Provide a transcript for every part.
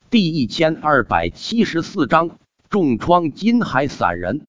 第1274章重创金海散人。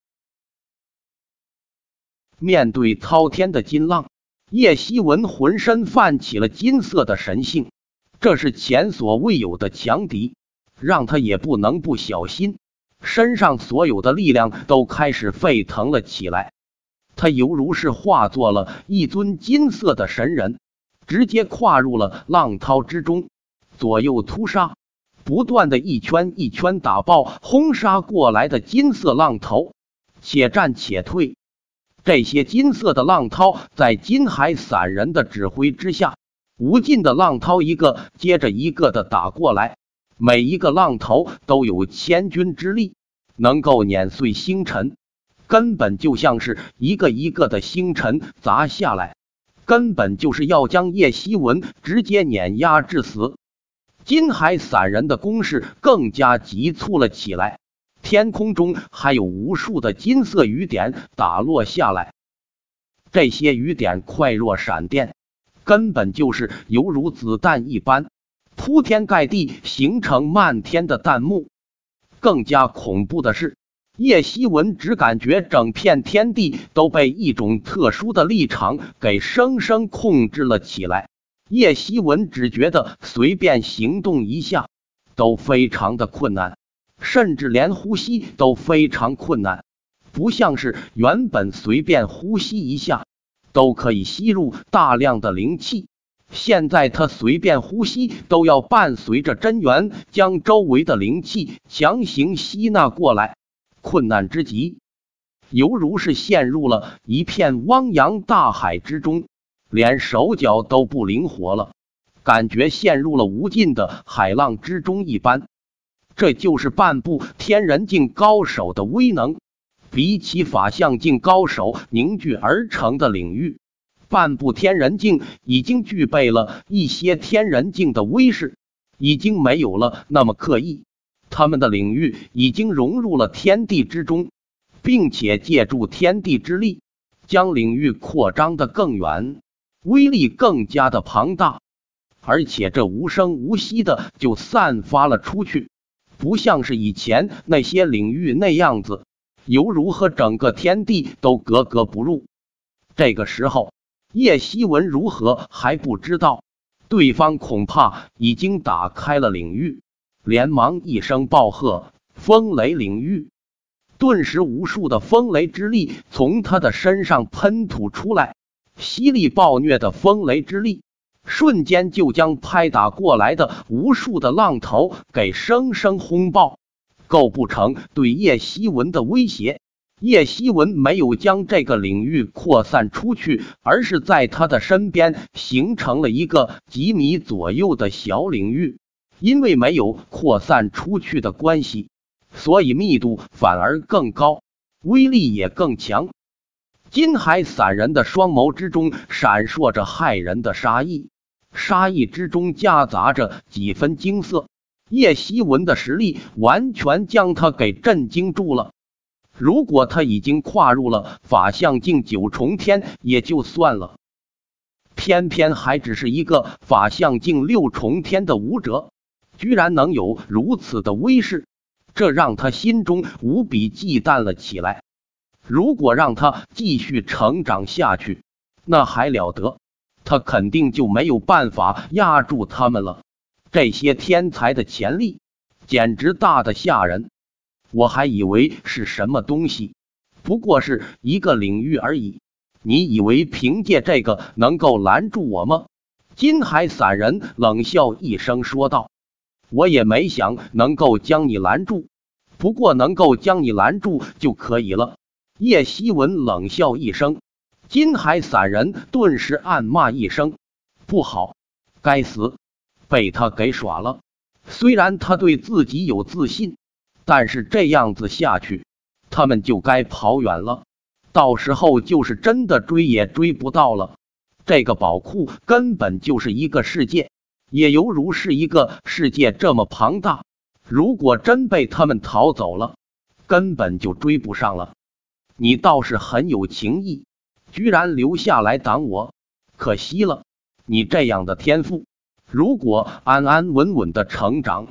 面对滔天的金浪，叶希文浑身泛起了金色的神性，这是前所未有的强敌，让他也不能不小心。身上所有的力量都开始沸腾了起来，他犹如是化作了一尊金色的神人，直接跨入了浪涛之中，左右突杀，不断的一圈一圈打爆轰杀过来的金色浪头，且战且退。这些金色的浪涛在金海散人的指挥之下，无尽的浪涛一个接着一个的打过来，每一个浪头都有千钧之力，能够碾碎星辰，根本就像是一个一个的星辰砸下来，根本就是要将叶希文直接碾压致死。金海散人的攻势更加急促了起来，天空中还有无数的金色雨点打落下来，这些雨点快若闪电，根本就是犹如子弹一般，铺天盖地形成漫天的弹幕。更加恐怖的是，叶希文只感觉整片天地都被一种特殊的力场给生生控制了起来。叶希文只觉得随便行动一下都非常的困难，甚至连呼吸都非常困难，不像是原本随便呼吸一下都可以吸入大量的灵气，现在他随便呼吸都要伴随着真元将周围的灵气强行吸纳过来，困难之极，犹如是陷入了一片汪洋大海之中，连手脚都不灵活了，感觉陷入了无尽的海浪之中一般。这就是半步天人境高手的威能，比起法相境高手凝聚而成的领域，半步天人境已经具备了一些天人境的威势，已经没有了那么刻意，他们的领域已经融入了天地之中，并且借助天地之力将领域扩张得更远，威力更加的庞大，而且这无声无息的就散发了出去，不像是以前那些领域那样子，犹如和整个天地都格格不入。这个时候，叶希文如何还不知道对方恐怕已经打开了领域，连忙一声暴喝：风雷领域！顿时无数的风雷之力从他的身上喷吐出来，犀利暴虐的风雷之力瞬间就将拍打过来的无数的浪头给生生轰爆，构不成对叶希文的威胁。叶希文没有将这个领域扩散出去，而是在他的身边形成了一个几米左右的小领域，因为没有扩散出去的关系，所以密度反而更高，威力也更强。金海散人的双眸之中闪烁着骇人的杀意，杀意之中夹杂着几分惊色。叶希文的实力完全将他给震惊住了，如果他已经跨入了法相境9重天也就算了，偏偏还只是一个法相境6重天的武者，居然能有如此的威势，这让他心中无比忌惮了起来。如果让他继续成长下去，那还了得，他肯定就没有办法压住他们了。这些天才的潜力简直大得吓人，我还以为是什么东西，不过是一个领域而已，你以为凭借这个能够拦住我吗？金海散人冷笑一声说道，我也没想能够将你拦住，不过能够将你拦住就可以了。叶希文冷笑一声，金海散人顿时暗骂一声，不好，该死，被他给耍了。虽然他对自己有自信，但是这样子下去，他们就该跑远了，到时候就是真的追也追不到了。这个宝库根本就是一个世界，也犹如是一个世界这么庞大，如果真被他们逃走了，根本就追不上了。你倒是很有情义，居然留下来挡我，可惜了，你这样的天赋，如果安安稳稳的成长，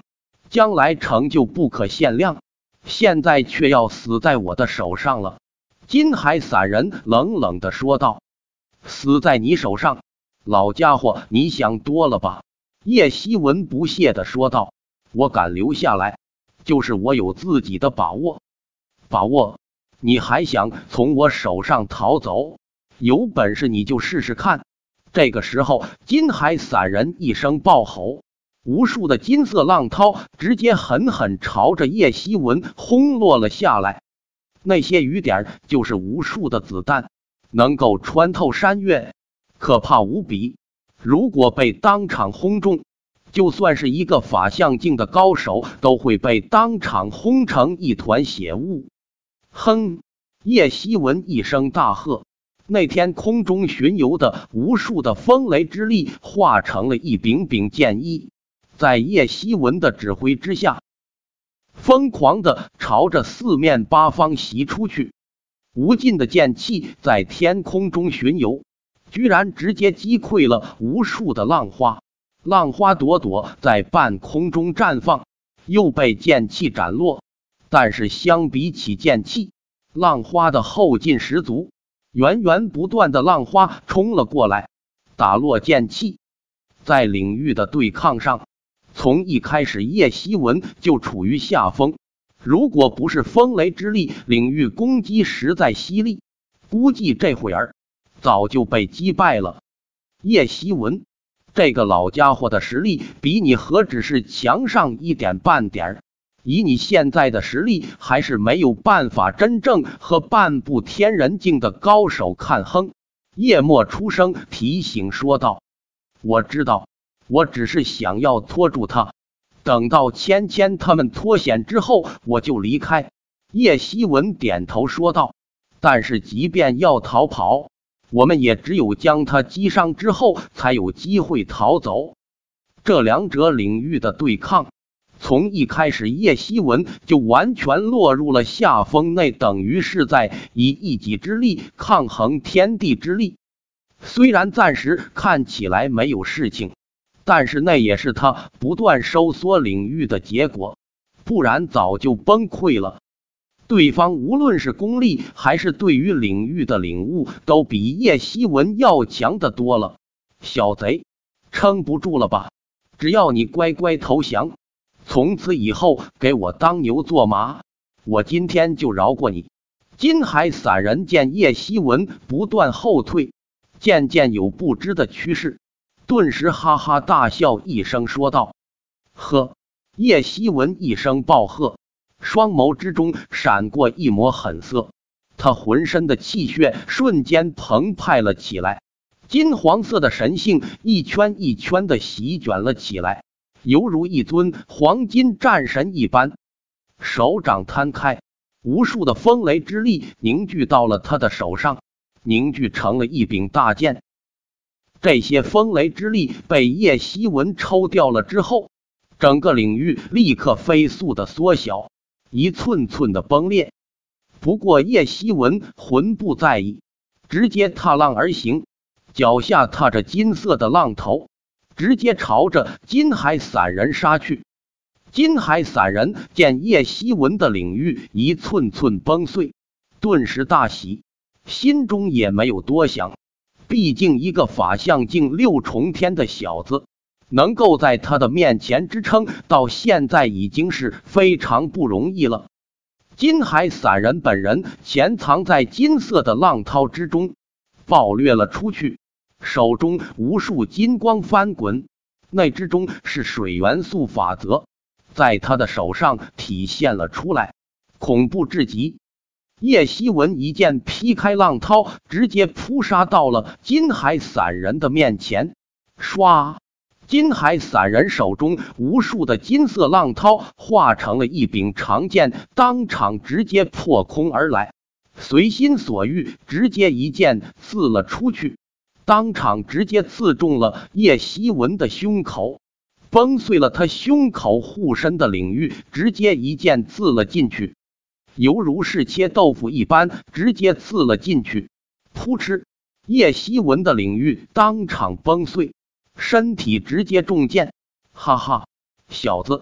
将来成就不可限量，现在却要死在我的手上了。金海散人冷冷地说道：死在你手上？老家伙，你想多了吧？叶希文不屑地说道：我敢留下来，就是我有自己的把握。把握？你还想从我手上逃走？有本事你就试试看！这个时候，金海散人一声暴吼，无数的金色浪涛直接狠狠朝着叶希文轰落了下来。那些雨点就是无数的子弹，能够穿透山岳，可怕无比。如果被当场轰中，就算是一个法相境的高手都会被当场轰成一团血雾。哼！叶希文一声大喝，那天空中巡游的无数的风雷之力化成了一柄柄剑衣，在叶希文的指挥之下，疯狂地朝着四面八方袭出去。无尽的剑气在天空中巡游，居然直接击溃了无数的浪花。浪花朵朵在半空中绽放，又被剑气斩落。但是相比起剑气，浪花的后劲十足，源源不断的浪花冲了过来，打落剑气。在领域的对抗上，从一开始叶希文就处于下风，如果不是风雷之力，领域攻击实在犀利，估计这会儿早就被击败了。叶希文这个老家伙的实力比你何止是强上一点半点，以你现在的实力，还是没有办法真正和半步天人境的高手抗衡。叶墨出声提醒说道：我知道，我只是想要拖住他，等到芊芊他们脱险之后，我就离开。叶希文点头说道：但是即便要逃跑，我们也只有将他击伤之后，才有机会逃走。这两者领域的对抗，从一开始叶希文就完全落入了下风，那等于是在以一己之力抗衡天地之力。虽然暂时看起来没有事情，但是那也是他不断收缩领域的结果，不然早就崩溃了。对方无论是功力还是对于领域的领悟，都比叶希文要强得多了。小贼，撑不住了吧？只要你乖乖投降，从此以后给我当牛做马，我今天就饶过你。金海散人见叶希文不断后退，渐渐有不知的趋势，顿时哈哈大笑一声说道：呵！叶希文一声暴喝，双眸之中闪过一抹狠色，他浑身的气血瞬间澎湃了起来，金黄色的神性一圈一圈的席卷了起来，犹如一尊黄金战神一般。手掌摊开，无数的风雷之力凝聚到了他的手上，凝聚成了一柄大剑。这些风雷之力被叶希文抽掉了之后，整个领域立刻飞速的缩小，一寸寸的崩裂。不过叶希文魂不在意，直接踏浪而行，脚下踏着金色的浪头，直接朝着金海散人杀去。金海散人见叶希文的领域一寸寸崩碎，顿时大喜，心中也没有多想，毕竟一个法相境6重天的小子，能够在他的面前支撑到现在已经是非常不容易了。金海散人本人潜藏在金色的浪涛之中，暴掠了出去，手中无数金光翻滚，那之中是水元素法则，在他的手上体现了出来，恐怖至极。叶希文一剑劈开浪涛，直接扑杀到了金海散人的面前。唰！金海散人手中无数的金色浪涛化成了一柄长剑，当场直接破空而来，随心所欲，直接一剑刺了出去，当场直接刺中了叶希文的胸口，崩碎了他胸口护身的领域，直接一剑刺了进去，犹如是切豆腐一般，直接刺了进去。噗嗤！叶希文的领域当场崩碎，身体直接中箭。哈哈，小子，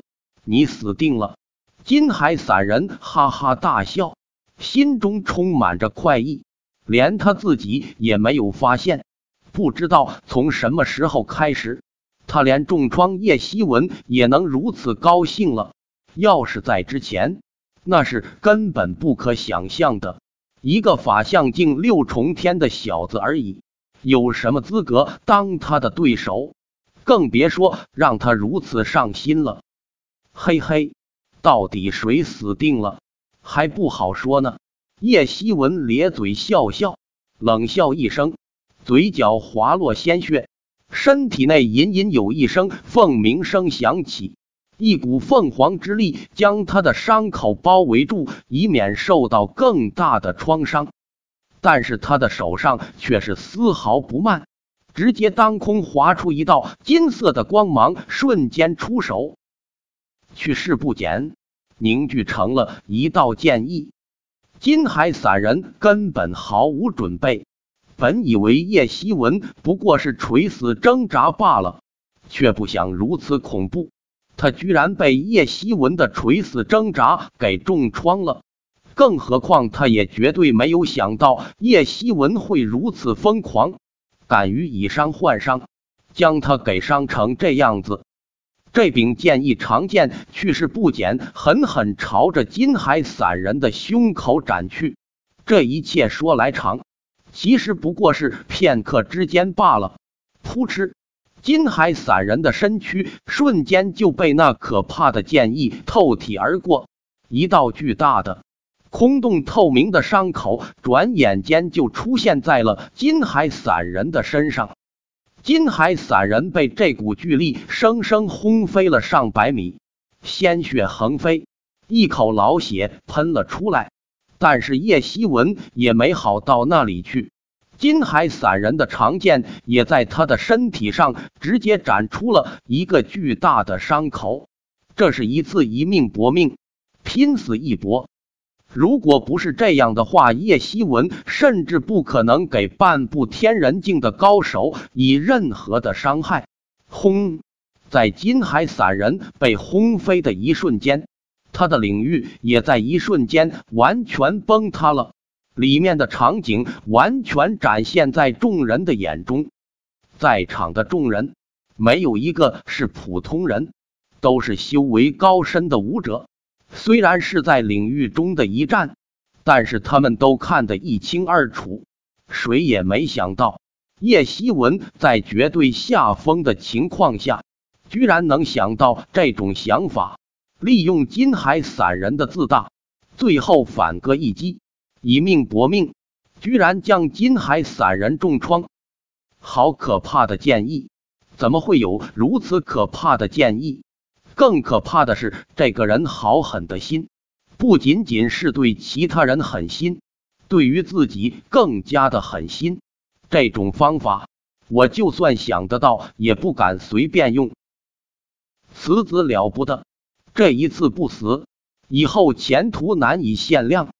你死定了！金海散人哈哈大笑，心中充满着快意，连他自己也没有发现。不知道从什么时候开始，他连重创叶希文也能如此高兴了。要是在之前，那是根本不可想象的。一个法相境6重天的小子而已，有什么资格当他的对手？更别说让他如此上心了。嘿嘿，到底谁死定了还不好说呢。叶希文咧嘴笑笑，冷笑一声，嘴角滑落鲜血，身体内隐隐有一声凤鸣声响起，一股凤凰之力将他的伤口包围住，以免受到更大的创伤。但是他的手上却是丝毫不慢，直接当空划出一道金色的光芒，瞬间出手，去势不减，凝聚成了一道剑意。金海散人根本毫无准备，本以为叶希文不过是垂死挣扎罢了，却不想如此恐怖，他居然被叶希文的垂死挣扎给重创了。更何况他也绝对没有想到叶希文会如此疯狂，敢于以伤换伤，将他给伤成这样子。这柄剑意长剑去势不减，狠狠朝着金海散人的胸口斩去。这一切说来长，其实不过是片刻之间罢了。噗嗤，金海散人的身躯瞬间就被那可怕的剑意透体而过，一道巨大的空洞透明的伤口转眼间就出现在了金海散人的身上。金海散人被这股巨力生生轰飞了上百米，鲜血横飞，一口老血喷了出来。但是叶希文也没好到那里去，金海散人的长剑也在他的身体上直接斩出了一个巨大的伤口。这是一次一命搏命，拼死一搏。如果不是这样的话，叶希文甚至不可能给半步天人境的高手以任何的伤害。轰！在金海散人被轰飞的一瞬间，他的领域也在一瞬间完全崩塌了，里面的场景完全展现在众人的眼中。在场的众人没有一个是普通人，都是修为高深的武者。虽然是在领域中的一战，但是他们都看得一清二楚。谁也没想到，叶希文在绝对下风的情况下，居然能想到这种想法，利用金海散人的自大，最后反戈一击，以命搏命，居然将金海散人重创。好可怕的剑意！怎么会有如此可怕的剑意？更可怕的是，这个人好狠的心，不仅仅是对其他人狠心，对于自己更加的狠心。这种方法，我就算想得到，也不敢随便用。此子了不得，这一次不死，以后前途难以限量。